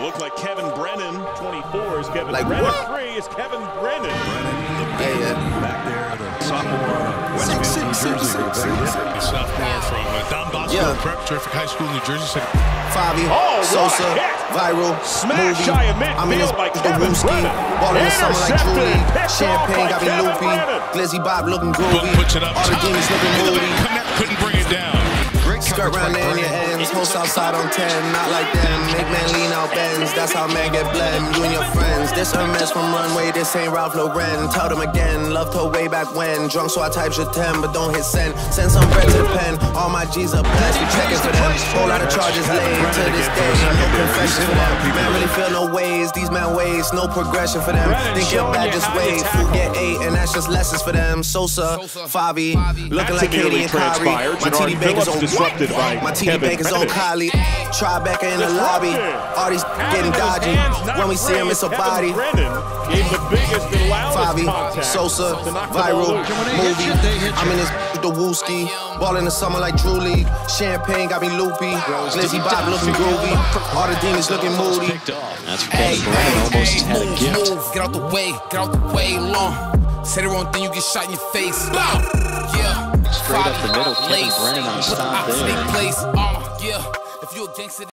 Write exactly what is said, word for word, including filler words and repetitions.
look like Kevin Brennan. twenty-four is Kevin like Brennan. What? Three is Kevin Brennan. Brennan, the hey, yeah. back there, the sophomore uh, Westfield, New Jersey. The sophomore from uh, Don Bosco yeah. Prep, terrific high school, New Jersey City. Favi, oh, Sosa, viral, smash movie. shy of midfield I'm in this by the Kevin Wooski. Brennan. Ball in the summer like Julie. Picked Champagne got me Kevin loopy. Brennan. Glizzy Bob looking groovy. Puts it up. All the demons looking moody. Connect, couldn't bring it down. Skirt round there in your ends, host outside on ten, not like them. Make man lean out bends, that's how man get blend. You and your friends, this a mess from Runway, this ain't Ralph Lauren. Tell them again, loved her way back when. Drunk so I typed your ten, but don't hit send. Send some bread to the pen, all my G's are blessed, we checking for them. Whole lot of charges laid to this day, no confession for them. Man really feel no ways, these man ways, no progression for them. Think you're bad, just wait, fool get eight, and that's just lessons for them. Sosa, Favi, looking like Katie and Kyrie. My T D Baker's on what? My T D Baker's on Kylie. Tribeca in the lobby. All these getting dodgy. When we see him, it's a body. Favi, Sosa, viral, movie. I'm in this the Wooski. Ball in the summer like Drew League. Champagne got me loopy. Glizzy Bob looking groovy. All the demons looking moody. That's Kevin Brennan almost had a gift. Move, get out the way, get out the way long. Say the wrong thing, you get shot in your face. Yeah. Straight up the middle, Kevin Brennan on stop there. Place. Uh, yeah. If you a gangster.